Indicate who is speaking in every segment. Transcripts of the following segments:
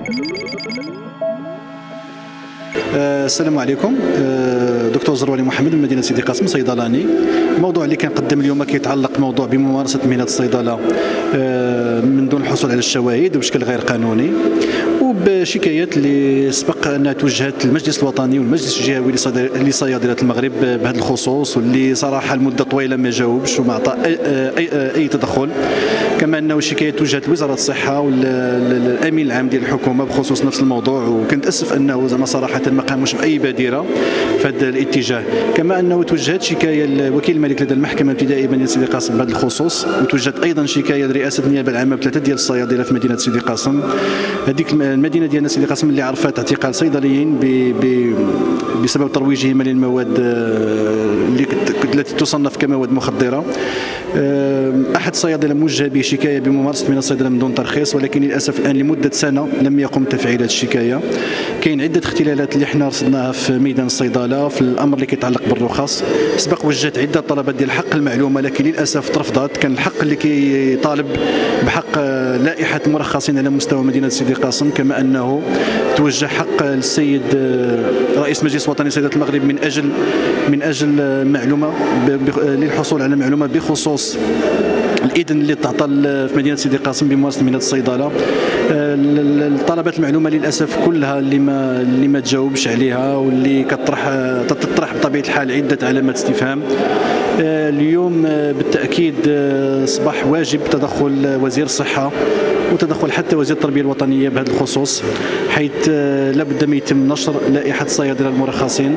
Speaker 1: السلام عليكم. دكتور زروالي محمد من مدينه سيدي قاسم، صيدلاني. الموضوع اللي كنقدم اليوم كيتعلق موضوع بممارسه مهنه الصيدله من دون الحصول على الشواهد وبشكل غير قانوني، وبشكايات اللي سبق انها توجهت للمجلس الوطني والمجلس الجهوي لصيادله المغرب بهذا الخصوص، واللي صراحه لمده طويله ما جاوبش وما عطى اي تدخل. كما انه شكايات توجهت لوزاره الصحه والامين العام ديال الحكومه بخصوص نفس الموضوع، وكنت اسف انه زعما صراحه ما قاموش باي بادره في هذا الاتجاه. كما انه توجهت شكايه لوكيل الملك لدى المحكمه الابتدائيه بمدينه سيدي قاسم بهذا الخصوص، وتوجهت ايضا شكايه لرئاسه النيابه العامه بثلاثه ديال الصيادله في مدينه سيدي قاسم. هذيك المدينه ديالنا سيدي قاسم اللي عرفت اعتقال صيدليين بسبب ترويجهم للمواد التي تصنف كمواد مخدره. احد الصيادله موجه به شكايه بممارسه مهنه الصيدله من دون ترخيص، ولكن للاسف الان لمده سنه لم يقم بتفعيل هذه الشكايه. كاين عده اختلالات اللي حنا رصدناها في ميدان الصيدله في الامر اللي كيتعلق بالرخص. سبق وجهت عده طلبات ديال حق المعلومه، لكن للاسف ترفضت. كان الحق اللي كيطالب بحق لائحه المرخصين على مستوى مدينه سيدي قاسم، كما انه توجه حق للسيد رئيس مجلس الوطني لصيدله المغرب من اجل معلومه للحصول على معلومه بخصوص الاذن اللي تعطى في مدينه سيدي قاسم بممارسه مهنه الصيدله. الطلبات المعلومه للاسف كلها اللي ما تجاوبش عليها، واللي تطرح بطبيعه الحال عده علامات استفهام. اليوم بالتاكيد اصبح واجب تدخل وزير الصحه وتدخل حتى وزير التربيه الوطنيه بهذا الخصوص، حيث لابد ما يتم نشر لائحه الصيادله المرخصين.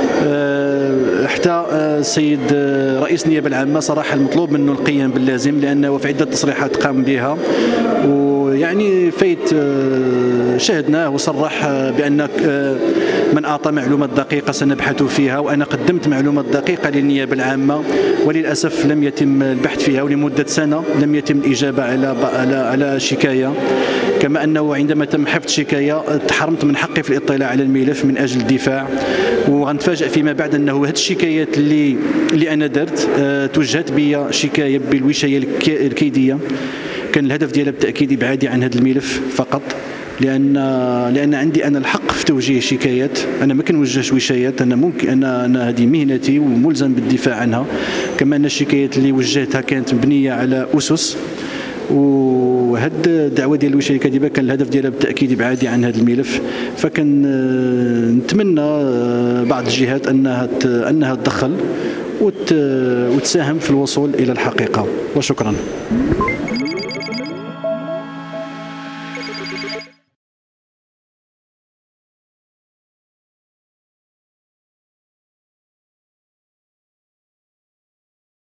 Speaker 1: حتى السيد رئيس النيابه العامه صراحه المطلوب منه القيام باللازم، لانه في عده تصريحات قام بها، ويعني فايت شاهدناه وصرح بان من اعطى معلومات دقيقه سنبحث فيها، وانا قدمت معلومات دقيقه للنيابه العامه وللاسف لم يتم البحث فيها، ولمده سنه لم يتم الاجابه على شكايه. كما انه عندما تم حفظ شكايه تحرمت من حقي في الاطلاع على الملف من اجل الدفاع، وغنتفاجئ فيما بعد انه هذه الشكايات اللي انا درت توجهت بي شكايه بالوشايه الكيديه. كان الهدف ديالها بالتاكيد ابعادي عن هذا الملف فقط، لان عندي انا الحق في توجيه شكايات. انا ما كنوجهش وشايات، انا ممكن انا هذه مهنتي وملزم بالدفاع عنها. كما ان الشكايات اللي وجهتها كانت مبنيه على اسس، وهاد الدعوه ديال الوشايه الكاذبه كان الهدف ديالها بالتاكيد ابعادي عن هذا الملف. فكان نتمنى بعض الجهات انها تدخل وتساهم في الوصول الى الحقيقه. وشكرا.